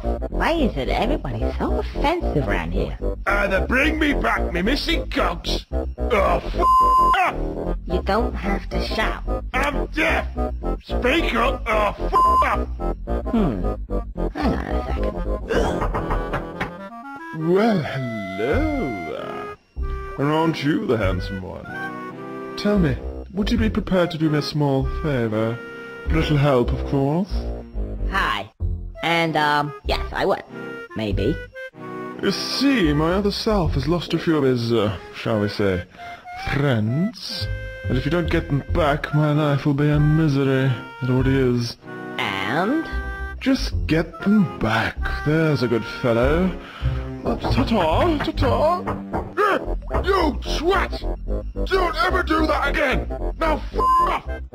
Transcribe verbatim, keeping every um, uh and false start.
off! Why is it everybody so offensive around here? Either bring me back me missing cogs, or f*** off! You don't have to shout. I'm deaf! Speak up or f*** off! Hmm. Hang on a second. Well, hello there. And aren't you the handsome one? Tell me, would you be prepared to do me a small favour? A little help, of course. Hi. And, um, yes, I would. Maybe. You see, my other self has lost a few of his, uh, shall we say, friends. And if you don't get them back, my life will be a misery. It already is. And? Just get them back. There's a good fellow. Uh, ta-ta, ta-ta. You twat! Don't ever do that again! Now f*** off!